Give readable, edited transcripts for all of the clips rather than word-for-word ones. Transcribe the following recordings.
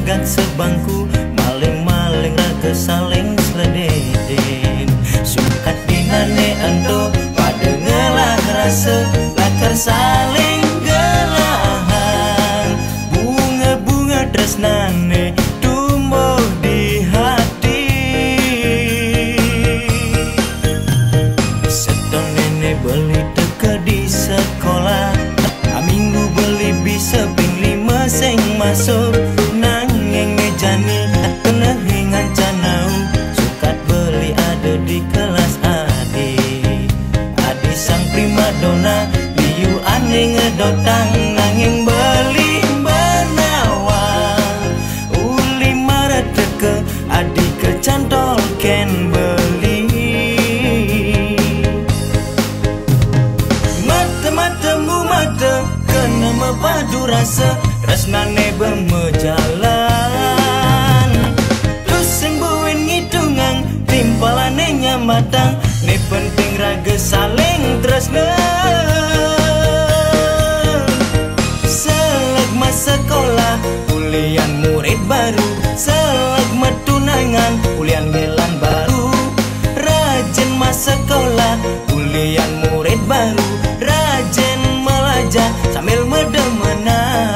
agak sebangku, maling-maling raga saling selededen. Sukat dinane ento pada ngelah rasa lakar saling gelahan. Bunga-bunga tresnane tumbuh di hati. Seton nenek beli teka di sekolah, minggu beli bisa ping 5 seng masuk. Nangeng ngejani kena hingan canau, sukat beli ada di kelas adi. Adi sang primadona liu aneh ngedotang, nangeng beli benawang. Uli marah teke adi kecantol ken beli. Mata-matamu mata kena mepadu rasa, tresnane bermejalan. Terus sembuhin ngitungang timpalane nyamatang, ne penting raga saling tresna. Selagma sekolah ulian murid baru, selagma tunangan ulian gelan baru. Rajin masa sekolah ulian murid baru, rajin belajar sambil medemenan.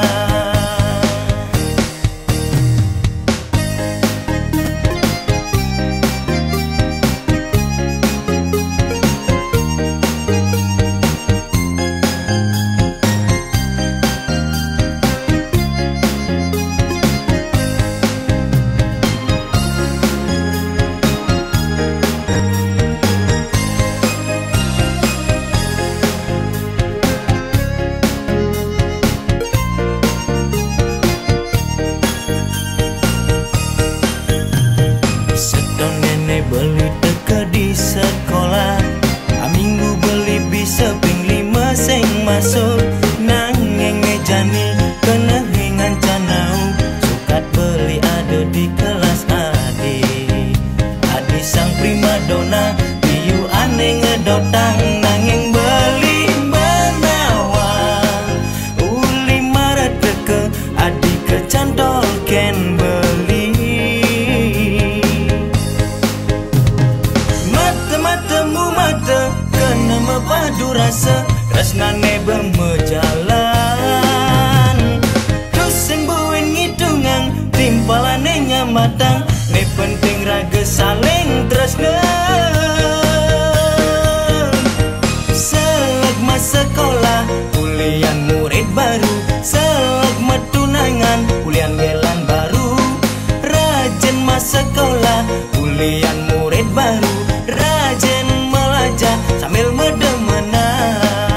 Beli teka di sekolah, minggu beli bisa ping 5 seng masuk. Nangeng ngejani kena hingan canau, sukat beli ada di kelas adi. Adi sang primadona liu aneh ngedotang, nangeng beli benawang. Uli marah teke adi kecantol ken beli. Kena mepadu rasa, tresnane bermejalan. Terus sembuhin ngitungang timpalane nyamatang, ne penting raga saling tresna. Selagma sekolah ulian murid baru, selagma tunangan ulian gelan baru. Rajin masa sekolah ulian murid baru, rajin belajar sambil medemenan.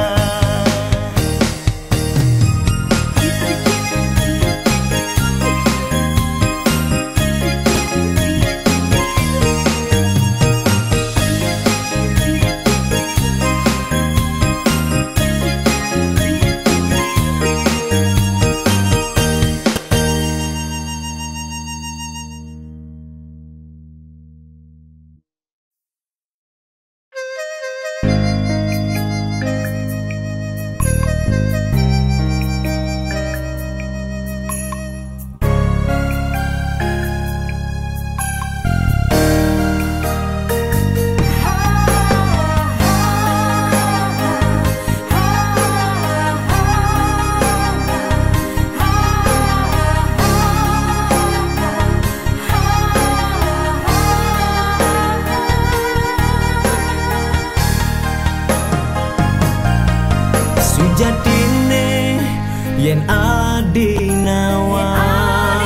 Sujatine yen adi nawang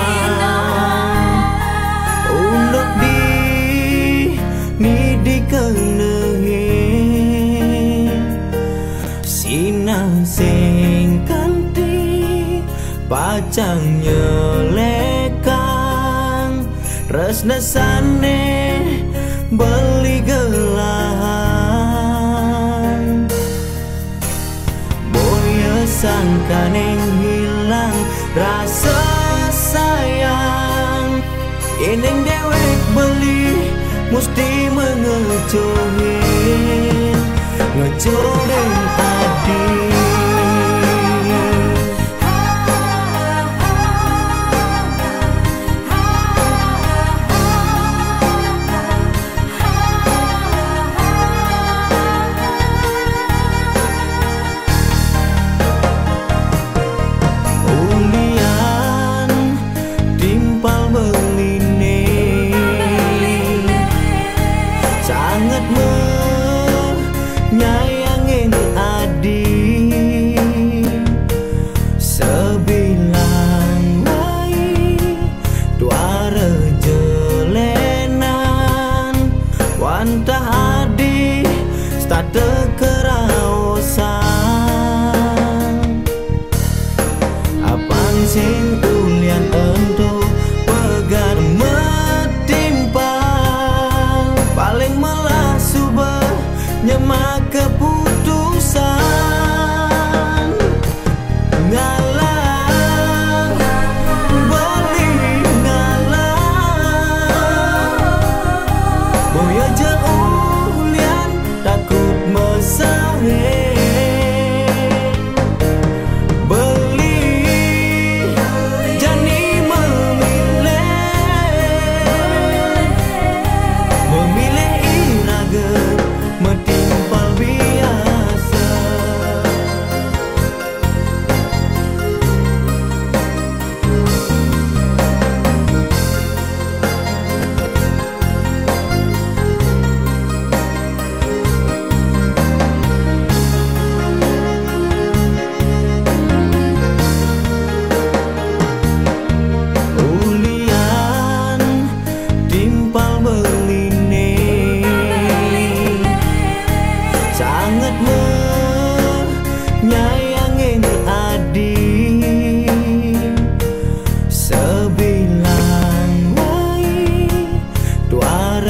untuk didikenengi sinang sing kanthi pacang nyelekan, tresnasane beli gelahan. Sangkaneng hilang rasa sayang, eneng dewek beli mesti mengecohin, ngecohin adi. timpal beline sangat menyayangin adik sebilang lai dua rejelenan wantah adik starte keraosan apang sing ulian ento pegar metimpal paling melah subah nyemak keputusan ngalah beli ngalah boya jauh lian takut mesahe nyayangin adik sebilang lai dua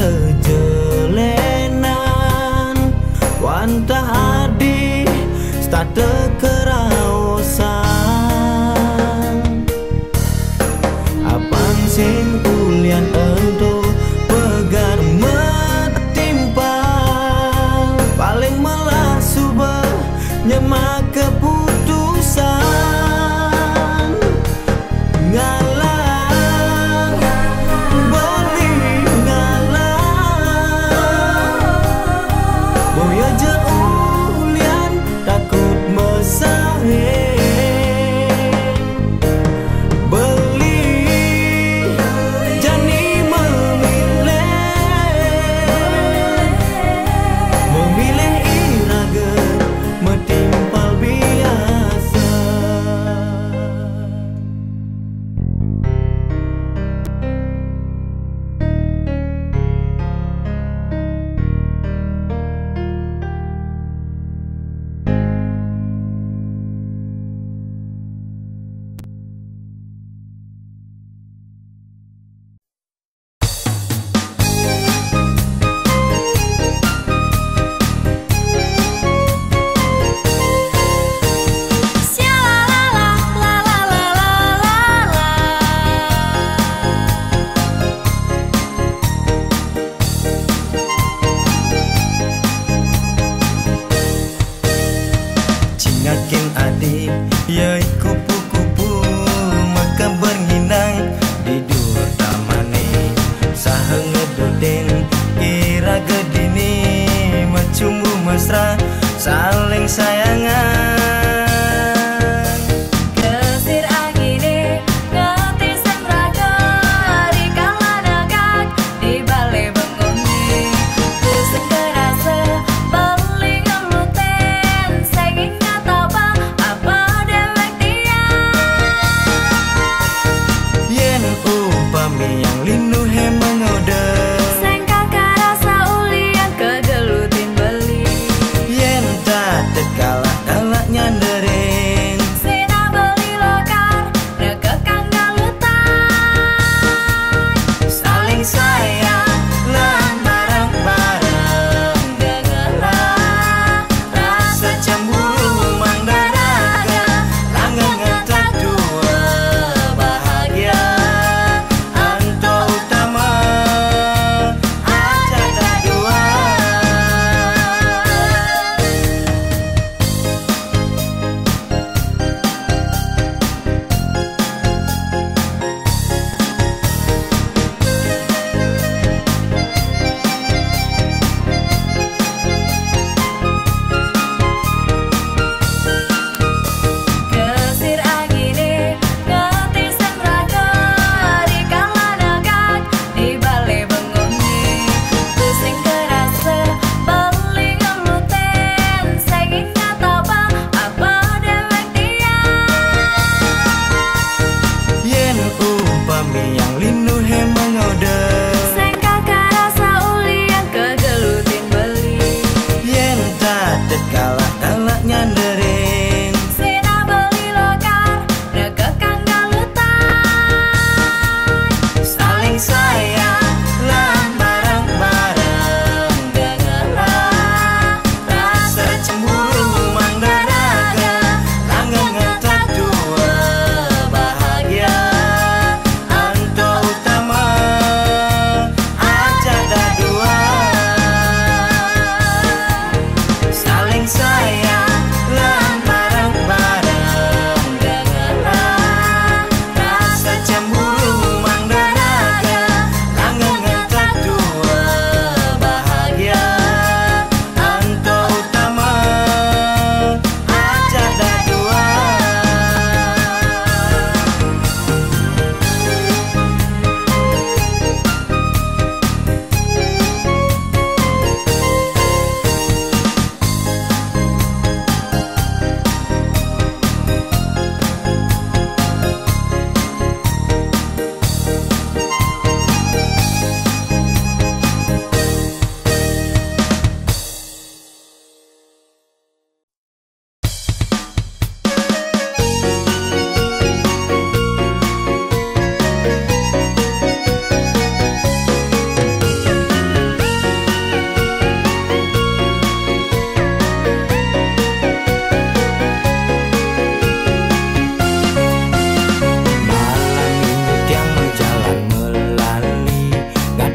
rejelenan wantah adik starte keraosan apang sing ulian ento pegar metimpal paling melah subah nyemak keputusan ngalah beli ngalah boya jauh lian takut mesahe beli jani memilih iraga metimpal biasa. Cingakin adik yai kupu-kupu maka bernginang di dua tamane sahengedodeng ira gedini mencumbu mesra saling sayangan Kesir angine ngetisen raga di kala negak di bale bengongi Tusuk kerasa beli ngeluten saking ngataba apa dewek dia yen upami yang linu he mengode Sengkak kerasa ulian kegelutin beli yen tak tekala galaknya nderin Sina beli lokar nekekang galutan saling sayang lan bareng-bareng Dengarlah rasa cemburu mandaraga langgeng tak dua bahagia anto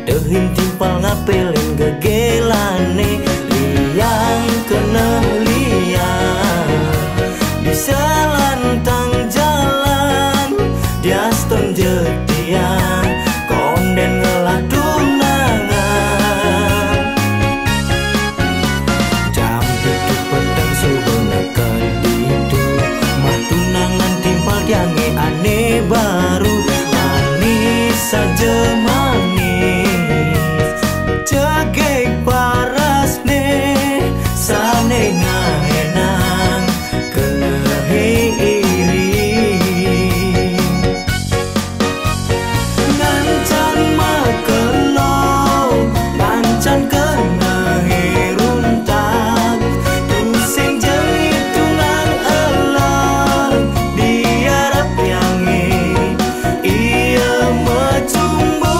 Dehin timpal ngapelin gegelane liang kena liang di selantang jalan diaston jetian konden ngelah tunangan jam itu pedang subena kedidu mah tunangan timpal yange aneh baru manis saja manis cegek paras ne sane ngahenang kena iri ngancan makelo ngancan kena heruntak tusing jeli tulang elang diarap yange iya macumbu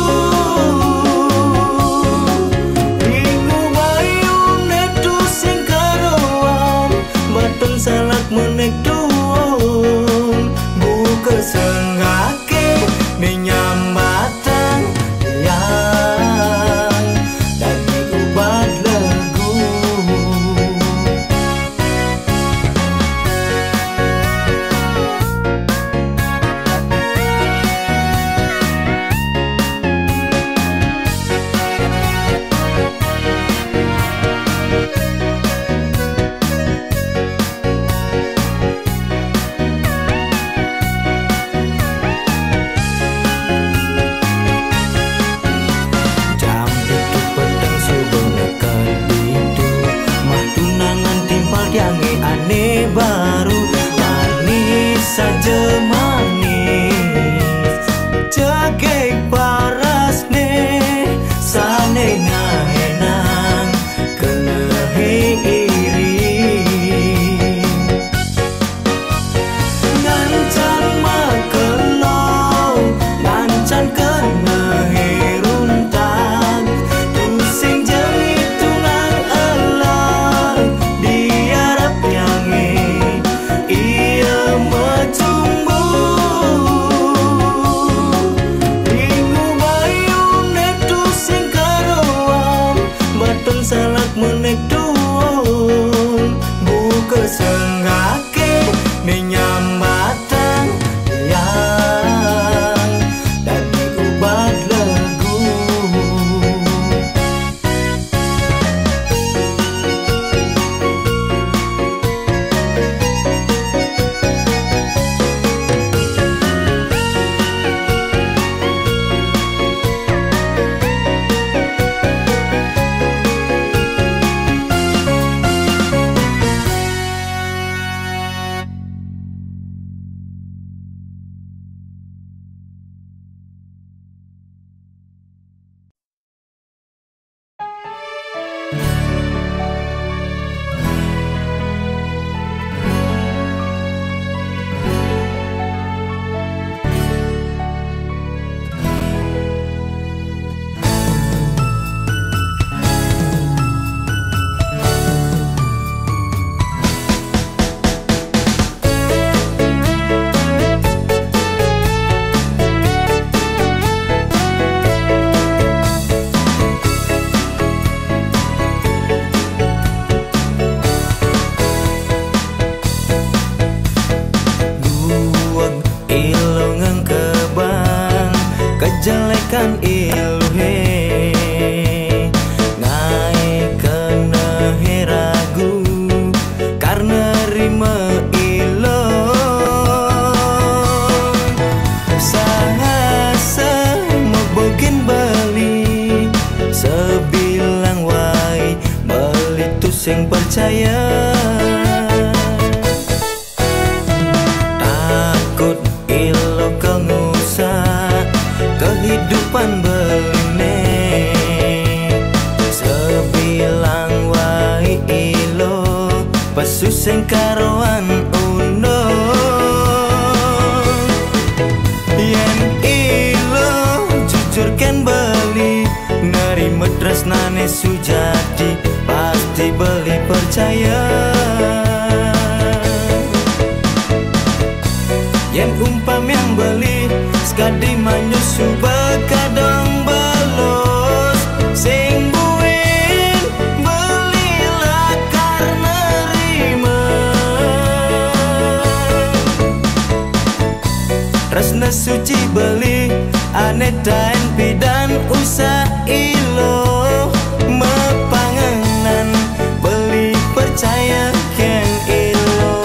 ringu bayung netu sing karoan baton salak menek tuung buka senggake menyambatan yang dadi ubat legu jam itu pedang subena kedidu mah tunangan timpal yange aneh baru manis saja manis cegek paras ne sane ngahenang kena iri ngancan makelo ngancan kena heruntak tusing jeli tulang elang diarap yange iya macumbu ringu bayung netu sing karoan baton salak menek tuung buka senggake menyambatan yang dadi ubat legu luwag ilongang kebang kejelekan iluhe ngai kena heragu karena rima ilong sahasa mebokin beli sebilang wai beli tusing percaya takut ilo kengusak kehidupan beline sebilang wai ilo pasuseng karoan uno yen ilo jujur kan beli nerima tresnane sujadi pasti beli percaya yen umpam yang beli sekadi menyusu bekadang balon Aneta pidan usah ilo mepangenan beli percaya ken ilo.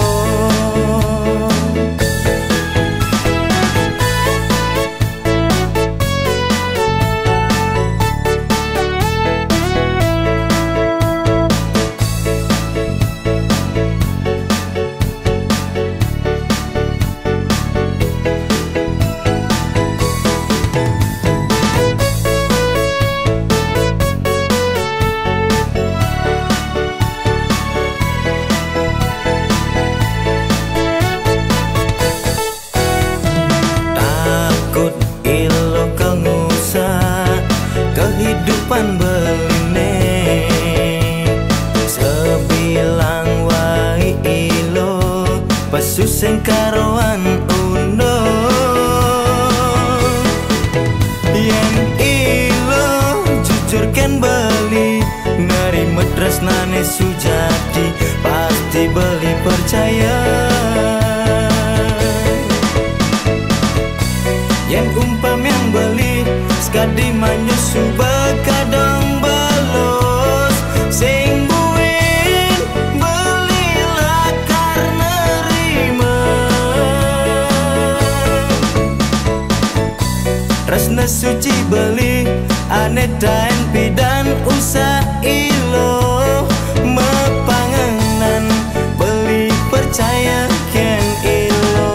Kehidupan beline sebilang wai ilo pasuseng karoan undo yen ilo jujur ken beli nerima tresnane sujati pasti beli percaya. Yen umpam yang beli sekadi manyusu bekadang balos sing buin belilah karena rima resna suci beli Aneta pidan usah ilo mepangenan beli percaya ken ilo.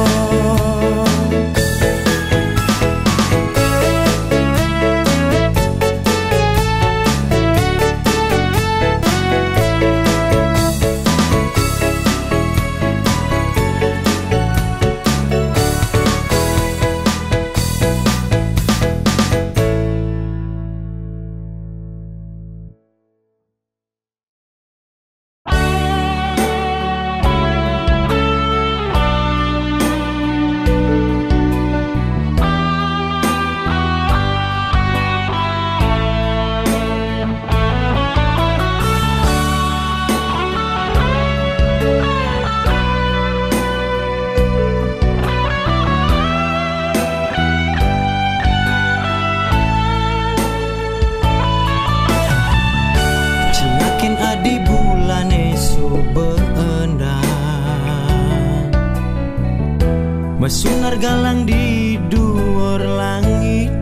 Mesunar galang di dhuwur langit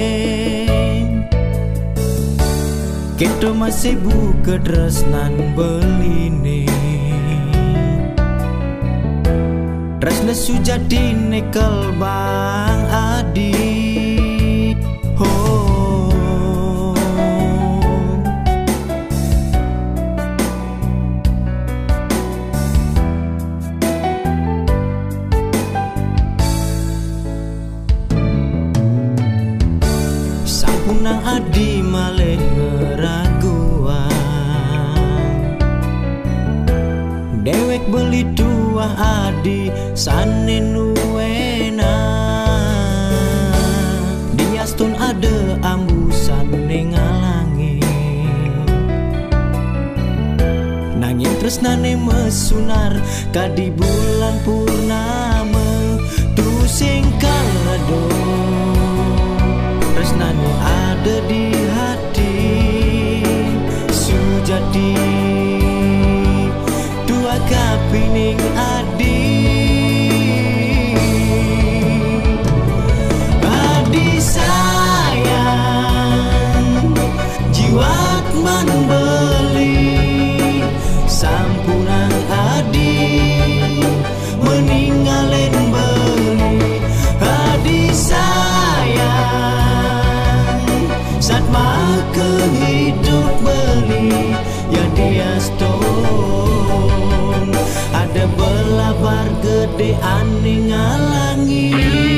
kita masih buka tresnan beline tresna sujati nekel bang adi nang adi malih ngeraguan dewek beli dua adi sane nuwena diastun ada ambusan ning ngalangi nanging tresnane mesunar kadi bulan purnama tu sing kalado tresnane ada di hati sujati dua kapining adi adi sayang jiwat man beli sampunang adi meninggalin beli adi sayang saat maka hidup beli ya dia stone ada belabar gede aneh ngalangi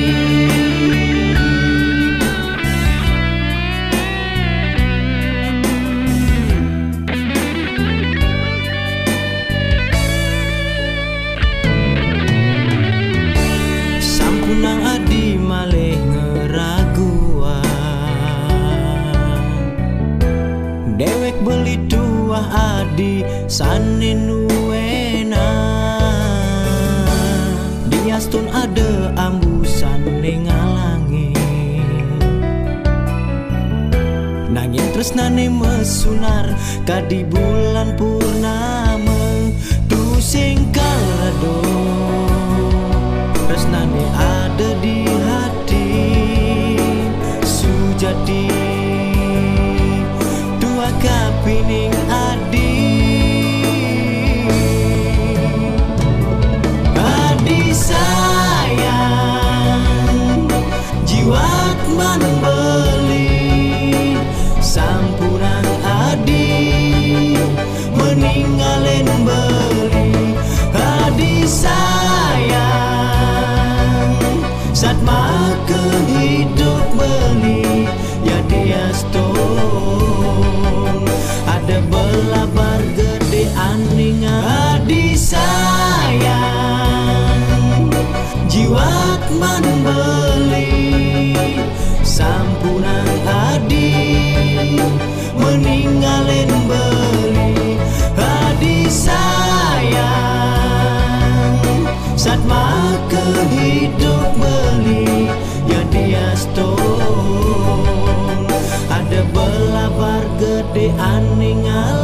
sampunang adi malih ngeraguan dewek beli dua adi sane nuwena diastun ada ambusan ning ngalangi nanging tresnane mesunar kadi bulan purnama tu sing kalado tresnane ada di hati sujati tua kapining adi sayang jiwat man beli sampuran adi meninggalin beli adi sayang saat maka hidup beli ya dia stone ada belabar gede aning adi sayang jiwat man beli sampunan adi meninggalin beli adi sayang saat maka hidup beli ya dia stone ada belabar gede aning